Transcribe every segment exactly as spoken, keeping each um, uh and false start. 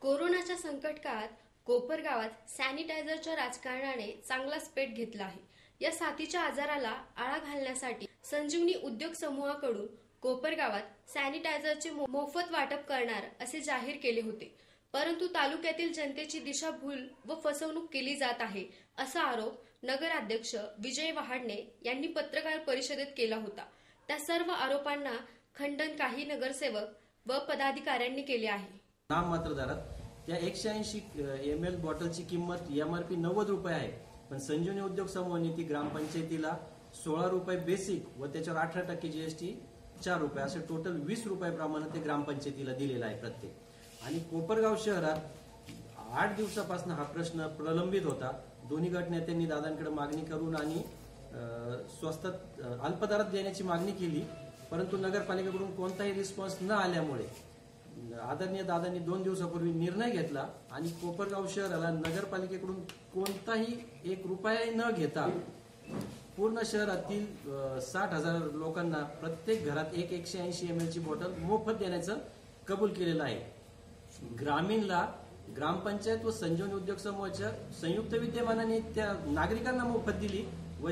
कोरोनाच्या संकट काळात कोपरगावात सॅनिटायझरच्या राजकारणाने चांगलाच पेट घेतला आहे। या साथीच्या आजाराला आळा घालण्यासाठी संजीवनी उद्योग समूहाकडून कोपरगावात सॅनिटायझरचे मोफत वाटप करणार असे जाहीर केले होते, परंतु तालुक्यातील जनतेची दिशाभूल व फसवणूक केली जात आहे असा आरोप नगराध्यक्ष विजय वहाडणे यांनी पत्रकार परिषदेत केला होता। त्या सर्व आरोपांना खंडन काही नगरसेवक व पदाधिकाऱ्यांनी केले आहे। नाममात्र दरात त्या एकशे ऐंशी एम एल बॉटलची किंमत एम आर पी नव्वद रुपये आहे, पण संजीवनी उद्योग समूहाने ती ग्रामपंचायतीला सोळा रुपये बेसिक व त्याच्यावर अठरा टक्के जीएसटी चार रुपये असे टोटल वीस रुपयाप्रमाणे ते ग्रामपंचायतीला दिलेला आहे प्रत्येक। आणि कोपरगाव शहरात आठ दिवसापासून हा प्रश्न प्रलंबित होता। दोन्ही गट नेत्यांनी दादांकडे मागणी करून आणि स्वस्तात अल्प दरात देण्याची मागणी केली, परंतु नगरपालिकेकडून कोणताही रिस्पॉन्स न आल्यामुळे आदरणीय दादांनी दोन दिवसापूर्वी निर्णय घेतला आणि कोपरगाव शहराला नगरपालिकेकडून कोणताही एक रुपयाही न घेता पूर्ण शहरातील साठ हजार लोकांना प्रत्येक घरात एक एकशे ऐंशी एम एल ची बॉटल मोफत देण्याचं कबूल केलेलं आहे। ग्रामीणला ग्रामपंचायत व संजीवनी उद्योग समूहाच्या संयुक्त विद्यमानाने त्या नागरिकांना मोफत दिली व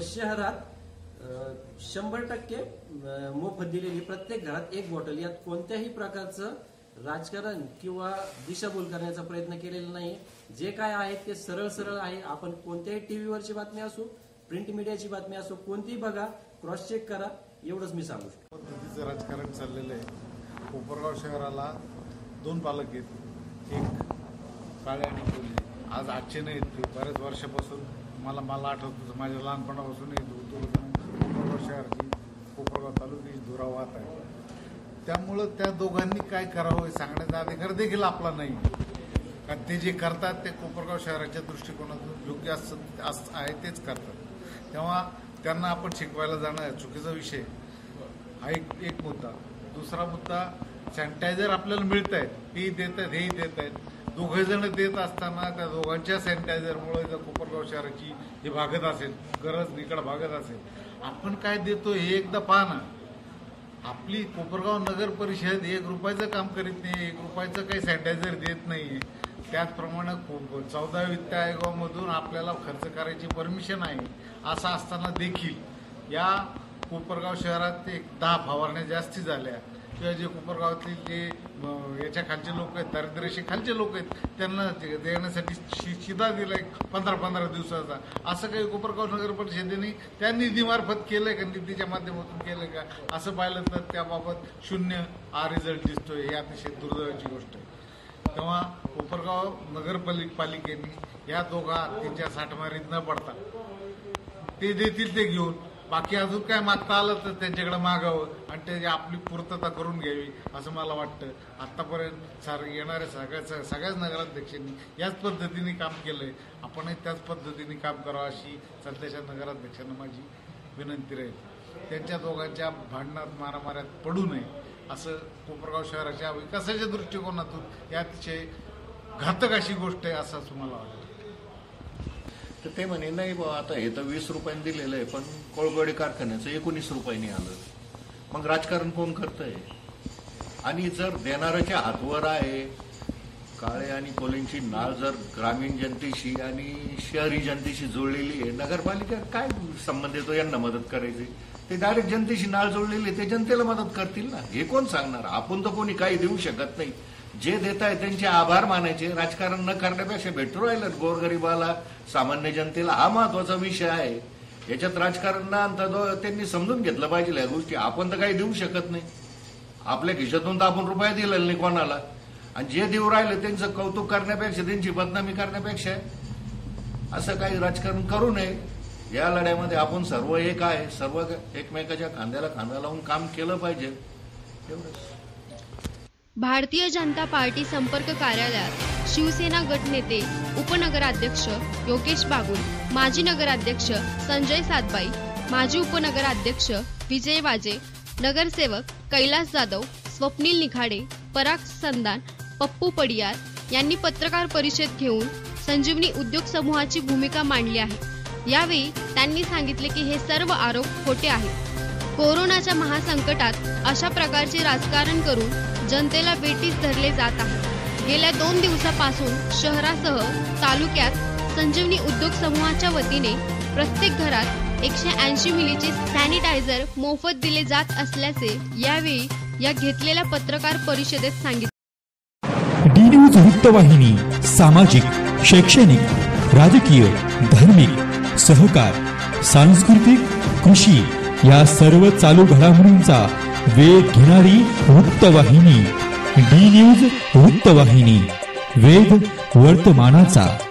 शहरात शंभर टक्के मोफत दिलेली प्रत्येक घरात एक बॉटल। यात कोणत्याही प्रकारचं राजकारण किंवा दिशाभूल करण्याचा प्रयत्न केलेला नाही। जे काय आहे ते सरळ सरळ आहे। आपण कोणत्याही टीव्हीवरची बातमी असो, प्रिंट मीडियाची बातमी असो, कोणतीही बघा, क्रॉस चेक करा, एवढंच मी सांगू शकतो। पद्धतीचं राजकारण चाललेलं आहे। कोपरगाव शहराला दोन पालक आहेत, एक काळे आणि कोल्हे। आज आजचे नाहीत, बऱ्याच वर्षापासून मला मला आठवतं, माझ्या लहानपणापासून कोपरगाव शहराची कोपरगाव तालुक्याची दुरावात आहे। त्यामुळं त्या दोघांनी काय करावं सांगण्याचा अधिकार देखील आपला नाही, कारण ते जे करतात ते कोपरगाव शहराच्या दृष्टिकोनातून योग्य असं आहे तेच करतात। तेव्हा त्यांना आपण शिकवायला जाणं चुकीचा विषय हा एक एक मुद्दा। दुसरा मुद्दा, सॅनिटायझर आपल्याला मिळत आहेत, तेही देत आहेत, हेही देत आहेत। दोघे जण देत असताना त्या दोघांच्या सॅनिटायझरमुळे जर कोपरगाव शहराची हे भागत असेल, गरज निकड भागत असेल, आपण काय देतो हे एकदा पहा ना। आपली कोपरगाव नगर परिषद एक रुपयाचं काम करीत नाही, एक रुपयाचं काही सॅनिटायझर देत नाही। त्याचप्रमाणे चौदा वित्त आयोगामधून आपल्याला खर्च करायची परमिशन आहे, असं असताना देखील या कोपरगाव शहरात एक दहा फवारण्या जास्ती झाल्या, किंवा जे कोपरगावातील जे याच्या खालचे लोक आहेत, दारिद्र्याशी खालचे लोक आहेत, त्यांना देण्यासाठी शिदा दिलाय पंधरा पंधरा दिवसाचा। असं काही कोपरगाव नगर परिषदेने त्या निधीमार्फत केलंय का, निधीच्या माध्यमातून केलंय का? असं पाहिलं तर त्याबाबत शून्य हा रिझल्ट दिसतोय, ही अतिशय दुर्दैवाची गोष्ट आहे। तेव्हा कोपरगाव नगरपालिकेने या दोघा त्यांच्या साठमारीत न पडता ते देतील ते घेऊन, बाकी अजून काय मागता आलं तर त्यांच्याकडे मागावं आणि ते आपली पूर्तता करून घ्यावी असं मला वाटतं। आतापर्यंत सार येणाऱ्या सगळ्याच सगळ्याच नगराध्यक्षांनी याच पद्धतीने काम केलंय, आपणही त्याच पद्धतीने काम करावं अशी सध्याच्या नगराध्यक्षांना माझी विनंती राहील। त्यांच्या दोघांच्या भांडणात मारामाऱ्यात पडू नये असं कोपरगाव शहराच्या विकासाच्या दृष्टिकोनातून ही अतिशय घातक अशी गोष्ट आहे असं तुम्हाला वाटतं। तर ते म्हणे नाही बा, आता हे तर वीस रुपयांनी दिलेलं आहे, पण कोळगडी कारखान्याचं एकोणीस रुपयांनी आलं, मग राजकारण कोण करतंय? आणि जर देणाऱ्याच्या हातवर आहे, काळे आणि कोल्हेंची नाळ जर ग्रामीण जनतेशी आणि शहरी जनतेशी जोडलेली आहे, नगरपालिका काय संबंध येतो यांना मदत करायची? ते डायरेक्ट जनतेशी नाळ जोडलेली, ते जनतेला मदत करतील ना, हे कोण सांगणार? आपण तर कोणी काही देऊ शकत नाही। जे देत आहे त्यांचे आभार मानायचे, राजकारण न करण्यापेक्षा भेटू राहिलं गोरगरिबाला, सामान्य जनतेला हा महत्वाचा विषय आहे। याच्यात राजकारण न आणता त्यांनी समजून घेतलं पाहिजे या गोष्टी। आपण तर काही देऊ शकत नाही, आपल्या खिशातून तर आपण रुपया दिलेला नाही कोणाला, आणि जे देऊ राहिलं त्यांचं कौतुक करण्यापेक्षा, त्यांची बदनामी करण्यापेक्षा असं काही राजकारण करू नये। या लढ्यामध्ये आपण सर्व एक आहे, सर्व एकमेकाच्या खांद्याला खांदा लावून काम केलं पाहिजे, एवढंच। भारतीय जनता पार्टी संपर्क कार्यालयात शिवसेना गटनेते उपनगराध्यक्ष योगेश बागुल, माजी नगराध्यक्ष संजय सातबाई, माजी उपनगराध्यक्ष विजय वाजे, नगरसेवक कैलास जाधव, स्वप्नील निखाडे, पराग संदान, पप्पू पडियार यांनी पत्रकार परिषद घेऊन संजीवनी उद्योग समूहाची भूमिका मांडली आहे। यावेळी त्यांनी सांगितले की हे सर्व आरोप खोटे आहेत। कोरोनाच्या महासंकटात अशा प्रकारचे राजकारण करून जनतेला बेटीस धरले जात आहे। गेल्या दोन दिवसापासून शहरासह तालुक्यात संजीवनी उद्योग समूहाच्या वतीने प्रत्येक घरात एकशे ऐंशी मिलीचे सॅनिटायझर मोफत दिले जात असल्याचे यावेळी या घेतलेल्या पत्रकार परिषदेत सांगितले. डी न्यूज वृत्तवाहिनी सामाजिक, शैक्षणिक, राजकीय, धार्मिक, सहकार, सांस्कृतिक, कृषी या सर्व चालू घडामोडींचा वेध घेणारी वृत्तवाहिनी. डी न्यूज वृत्तवाहिनी, वेध वर्तमानाचा.